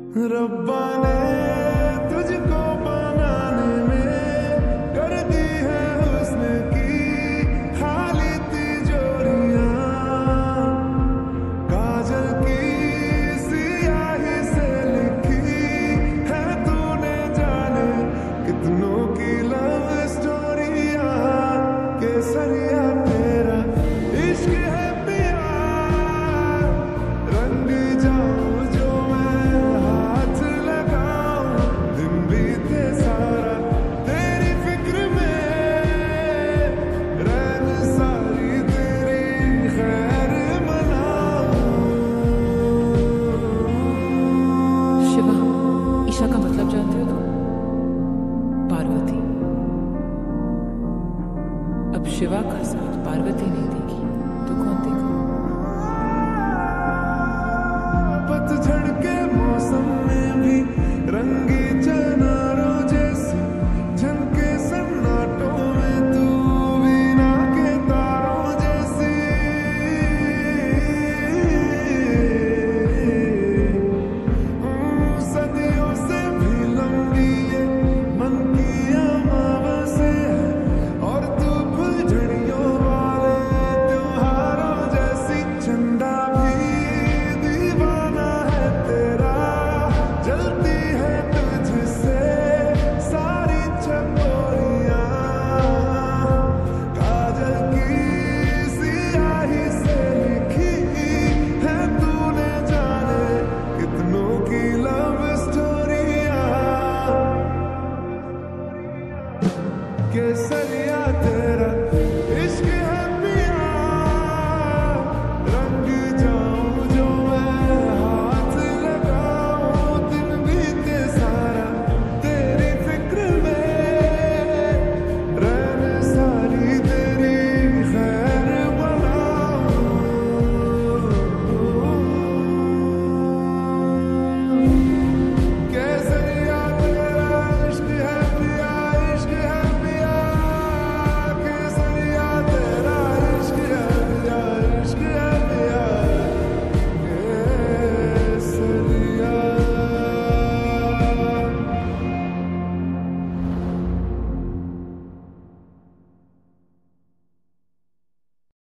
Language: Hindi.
रब्बा ने तुझको बनाने में कर दी है हुस्न की खाली तिजोरियां, काजल की सियाही से लिखी है तूने जाने कितनों की लव स्टोरियां। केसरिया तेरा इश्क है पिया, रंग जाऊं जो मैं हाथ लगाऊं, दिन बीते सारा तेरी फिक्र में, रैन सारी तेरी खैर मनाऊं। शिवा, ईशा का मतलब जानते हो तुम? पार्वती। अब शिवा का साथ पार्वती नहीं देगी तो कौन देगा? पतझड़ के मौसम में भी रंगी